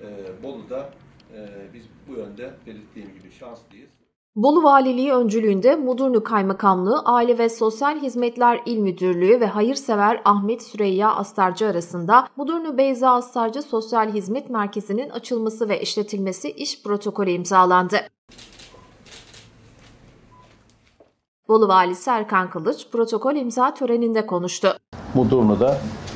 Bolu'da biz bu yönde belirttiğim gibi şanslıyız. Bolu Valiliği öncülüğünde Mudurnu Kaymakamlığı, Aile ve Sosyal Hizmetler İl Müdürlüğü ve hayırsever Ahmet Süreyya Astarcı arasında Mudurnu Beyza Astarcı Sosyal Hizmet Merkezi'nin açılması ve işletilmesi iş protokolü imzalandı. Bolu Valisi Erkan Kılıç protokol imza töreninde konuştu. Mudurnu'da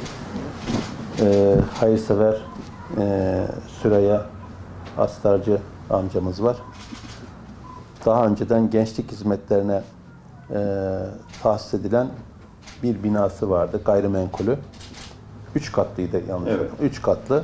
hayırsever Süreyya Astarcı amcamız var. Daha önceden gençlik hizmetlerine tahsis edilen bir binası vardı, gayrimenkulü. 3 katlıydı yanlış. Evet. 3 katlı.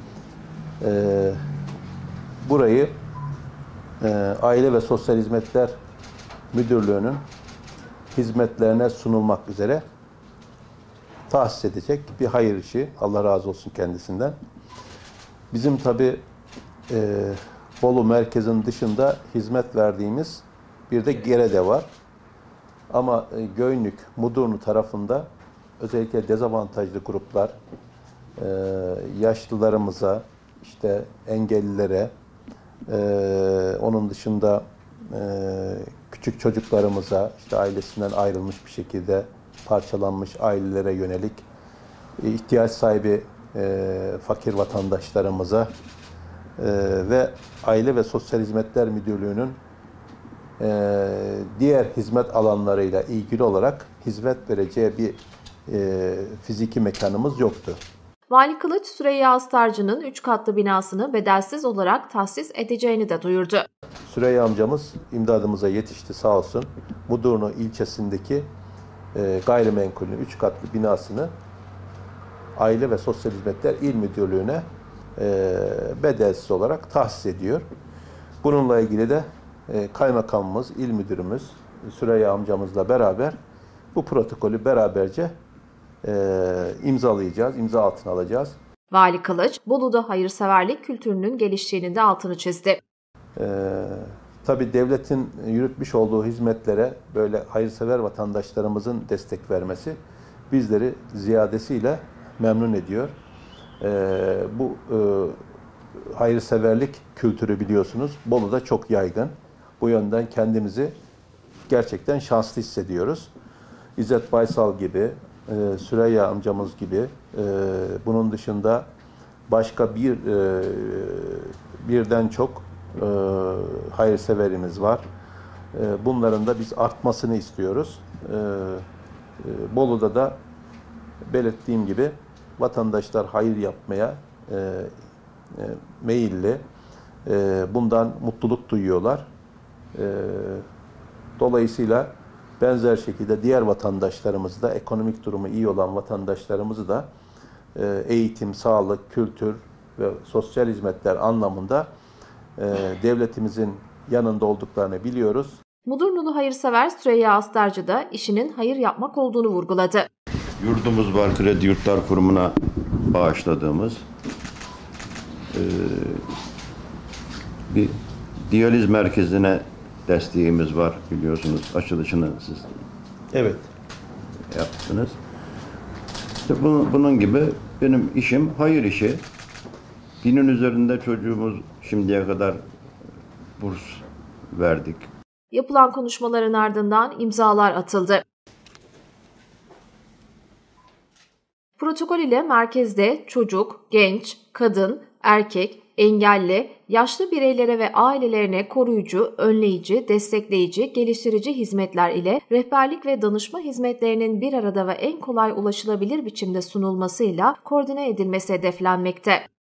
Burayı Aile ve Sosyal Hizmetler Müdürlüğü'nün hizmetlerine sunulmak üzere tahsis edecek bir hayır işi. Allah razı olsun kendisinden. Bizim tabii Bolu merkezin dışında hizmet verdiğimiz bir de Gerede var. Ama Göynük, Mudurnu tarafında özellikle dezavantajlı gruplar, yaşlılarımıza, işte engellilere, onun dışında küçük çocuklarımıza, işte ailesinden ayrılmış bir şekilde parçalanmış ailelere yönelik ihtiyaç sahibi fakir vatandaşlarımıza ve Aile ve Sosyal Hizmetler Müdürlüğü'nün diğer hizmet alanlarıyla ilgili olarak hizmet vereceği bir fiziki mekanımız yoktu. Vali Kılıç, Süreyya Astarcı'nın 3 katlı binasını bedelsiz olarak tahsis edeceğini de duyurdu. Süreyya amcamız imdadımıza yetişti sağ olsun. Mudurnu ilçesindeki gayrimenkulün 3 katlı binasını Aile ve Sosyal Hizmetler İl Müdürlüğü'ne bedelsiz olarak tahsis ediyor. Bununla ilgili de kaymakamımız, il müdürümüz Süreyya amcamızla beraber bu protokolü beraberce imzalayacağız, imza altına alacağız. Vali Kılıç, Bolu'da hayırseverlik kültürünün geliştiğinin de altını çizdi. Tabii devletin yürütmüş olduğu hizmetlere böyle hayırsever vatandaşlarımızın destek vermesi bizleri ziyadesiyle memnun ediyor. Bu hayırseverlik kültürü biliyorsunuz Bolu'da çok yaygın. Bu yönden kendimizi gerçekten şanslı hissediyoruz. İzzet Baysal gibi, Süreyya amcamız gibi, bunun dışında başka birden çok hayırseverimiz var. Bunların da biz artmasını istiyoruz. Bolu'da da belirttiğim gibi vatandaşlar hayır yapmaya meyilli, bundan mutluluk duyuyorlar. Dolayısıyla benzer şekilde diğer vatandaşlarımız da, ekonomik durumu iyi olan vatandaşlarımızı da eğitim, sağlık, kültür ve sosyal hizmetler anlamında devletimizin yanında olduklarını biliyoruz. Mudurnulu hayırsever Süreyya Astarcı da işinin hayır yapmak olduğunu vurguladı. Yurdumuz var, Kredi Yurtlar Kurumu'na bağışladığımız bir diyaliz merkezine desteğimiz var, biliyorsunuz. Açılışını siz Evet. yaptınız. İşte bunun gibi benim işim hayır işi. 1000'in üzerinde çocuğumuz şimdiye kadar burs verdik. Yapılan konuşmaların ardından imzalar atıldı. Protokol ile merkezde çocuk, genç, kadın, erkek, engelli, yaşlı bireylere ve ailelerine koruyucu, önleyici, destekleyici, geliştirici hizmetler ile rehberlik ve danışma hizmetlerinin bir arada ve en kolay ulaşılabilir biçimde sunulmasıyla koordine edilmesi hedeflenmekte.